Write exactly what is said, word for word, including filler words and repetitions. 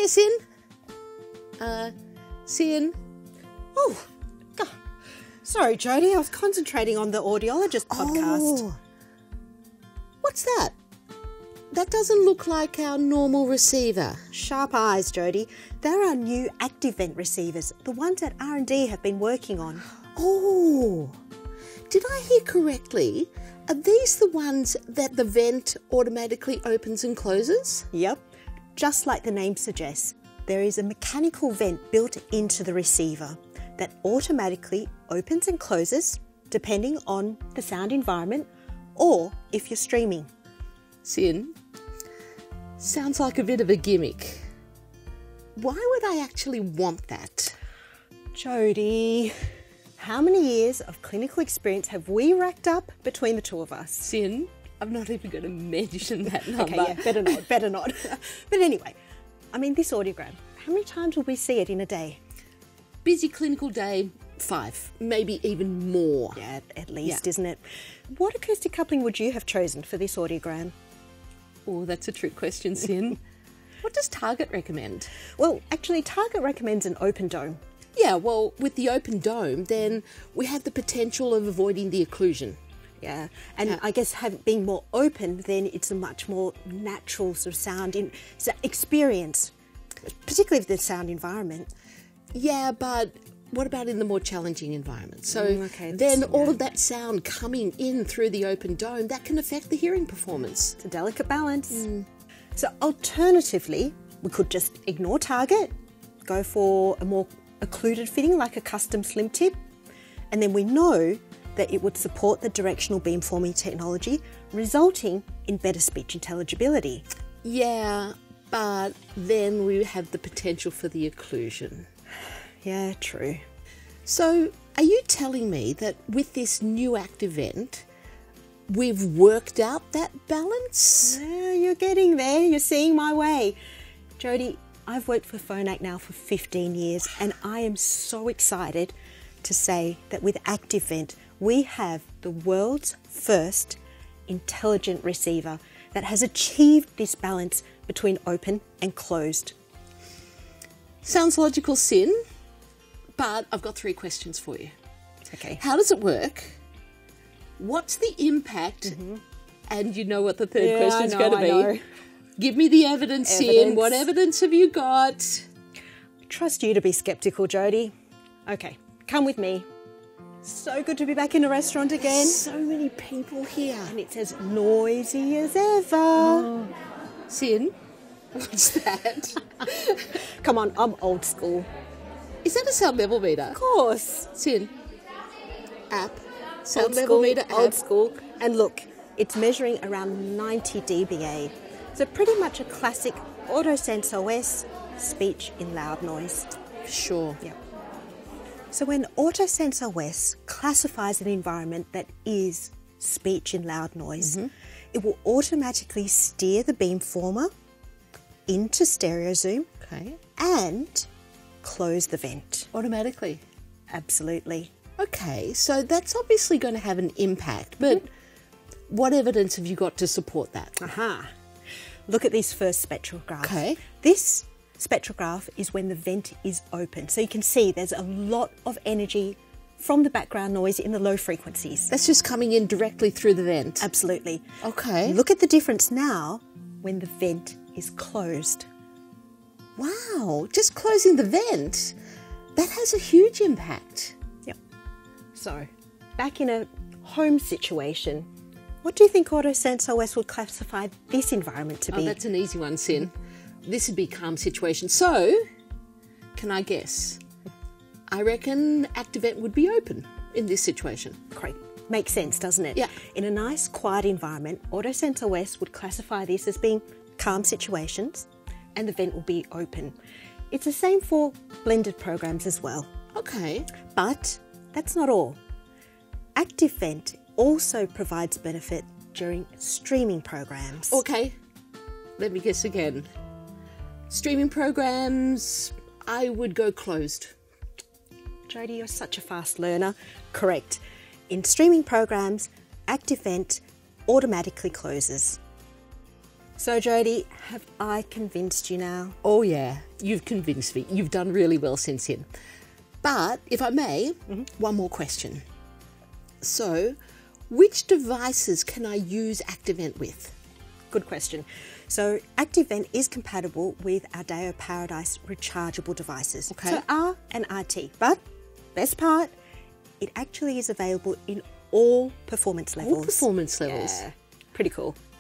Hiya, Sin. Uh, Sin. Oh, God. Sorry, Jodie, I was concentrating on the audiologist podcast. Oh. What's that? That doesn't look like our normal receiver. Sharp eyes, Jodie. They're our new ActiveVent receivers, the ones that R and D have been working on. Oh, did I hear correctly? Are these the ones that the vent automatically opens and closes? Yep. Just like the name suggests, there is a mechanical vent built into the receiver that automatically opens and closes depending on the sound environment or if you're streaming. Sin, sounds like a bit of a gimmick. Why would I actually want that? Jodie, how many years of clinical experience have we racked up between the two of us? Sin, I'm not even going to mention that number. Okay, yeah, better not, better not. But anyway, I mean, this audiogram, how many times will we see it in a day? Busy clinical day, five, maybe even more. Yeah, at least, Yeah. isn't it? What acoustic coupling would you have chosen for this audiogram? Oh, that's a trick question, Sin. What does Target recommend? Well, actually, Target recommends an open dome. Yeah, well, with the open dome, then we have the potential of avoiding the occlusion. Yeah, and Yeah. I guess have, being more open, then it's a much more natural sort of sound in, so experience, particularly with the sound environment. Yeah, but what about in the more challenging environment? So Mm, okay, then that's- all yeah. of that sound coming in through the open dome, that can affect the hearing performance. It's a delicate balance. So alternatively, we could just ignore Target, go for a more occluded fitting like a custom slim tip, and then we know that it would support the directional beamforming technology, resulting in better speech intelligibility. Yeah, but then we have the potential for the occlusion. Yeah, true. So are you telling me that with this new ActiveVent, we've worked out that balance? Yeah, you're getting there. You're seeing my way. Jodie, I've worked for Phonak now for fifteen years, and I am so excited to say that with ActiveVent, we have the world's first intelligent receiver that has achieved this balance between open and closed. Sounds logical, Sin, but I've got three questions for you. Okay. How does it work? What's the impact? And you know what the third Yeah, question's I know, going to be. I know. Give me the evidence, Sin. Evidence. What evidence have you got? Trust you to be skeptical, Jodie. Okay, come with me. So good to be back in a restaurant again. So many people here. And it's as noisy as ever. Sin, what's that? Come on, I'm old school. Is that a sound level meter? Of course. Sin, app, sound Old level school, meter old app. school. And look, it's measuring around ninety D B A. So pretty much a classic AutoSense O S speech in loud noise. Sure. Yep. So when AutoSense O S classifies an environment that is speech in loud noise, it will automatically steer the beamformer into stereo zoom Okay. and close the vent. Automatically. Absolutely. Okay, so that's obviously going to have an impact, but what evidence have you got to support that? Aha. Look at this first spectrograph. Okay. This spectrograph is when the vent is open. So you can see there's a lot of energy from the background noise in the low frequencies. That's just coming in directly through the vent. Absolutely. Okay. Look at the difference now when the vent is closed. Wow, just closing the vent, that has a huge impact. Yep. So, back in a home situation, what do you think AutoSense O S would classify this environment to Oh, be? that's an easy one, Sin. This would be calm situation. So, can I guess? I reckon ActiveVent would be open in this situation. Great. Makes sense, doesn't it? Yeah. In a nice, quiet environment, AutoSense O S would classify this as being calm situations, and the vent will be open. It's the same for blended programs as well. Okay. But that's not all. ActiveVent also provides benefit during streaming programs. Okay. Let me guess again. Streaming programs, I would go closed. Jodie, you're such a fast learner. Correct. In streaming programs, ActiveVent automatically closes. So, Jodie, have I convinced you now? Oh yeah, you've convinced me. You've done really well, Shin-Shin. But if I may, mm-hmm. one more question. So, which devices can I use ActiveVent with? Good question. So, ActiveVent is compatible with Audéo Paradise rechargeable devices. Okay. So, R and R T. But, best part, it actually is available in all performance levels. All performance levels. Yeah, pretty cool.